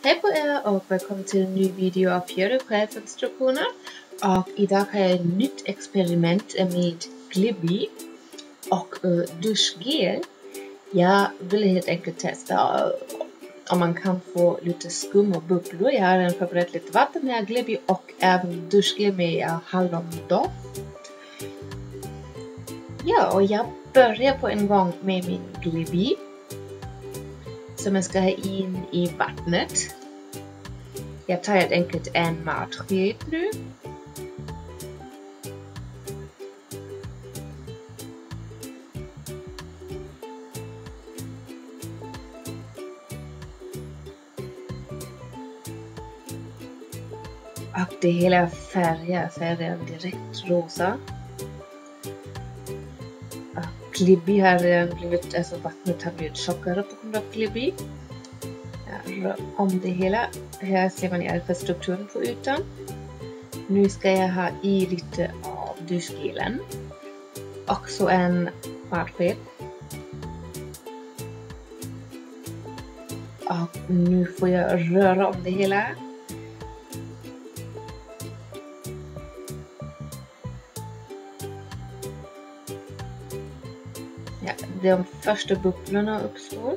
Hej på er och välkommen till en ny video av Fjärde chefsinstruktioner. Och idag har jag ett nytt experiment med Glibi och duschgel. Jag vill helt enkelt testa om man kan få lite skum och bubblor. Jag har redan förberett lite vatten med Glibi och även duschgel med hallondoft. Ja, och jag börjar på en gång med min Glibi som jag ska ha in i vattnet. Jag tar helt enkelt en matsked nu. Och det hela färgen direkt rosa. Och Glibi har redan blivit, alltså vattnet har blivit tjockare på grund av Glibi. Jag rör om det hela. Här ser man i alla fall strukturen på ytan. Nu ska jag ha i lite av duschgelen. Också en matsked. Och nu får jag röra om det hela. Ja, de första bubblorna uppstår.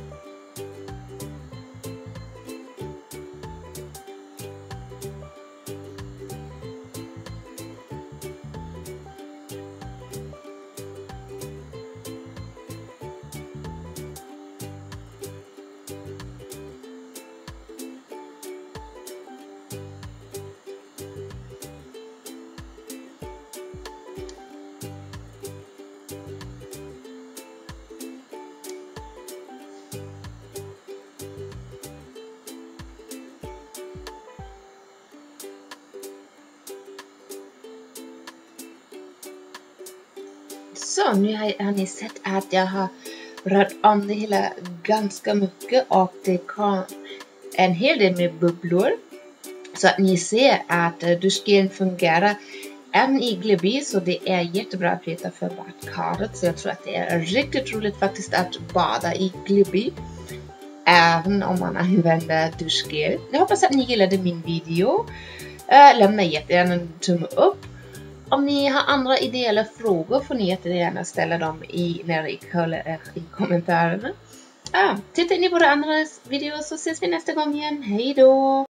Så nu har ni sett att jag har rört om det hela ganska mycket och det kom en hel del med bubblor. Så att ni ser att duschgelen fungerar även i Glibi, så det är jättebra att veta för badkaret. Så jag tror att det är riktigt roligt faktiskt att bada i Glibi även om man använder duschgel. Jag hoppas att ni gillade min video. Lämna jättegärna en tumme upp. Om ni har andra idéer eller frågor får ni jättegärna ställa dem nere i kommentarerna. Tittar ni på de andra videor så ses vi nästa gång igen. Hej då!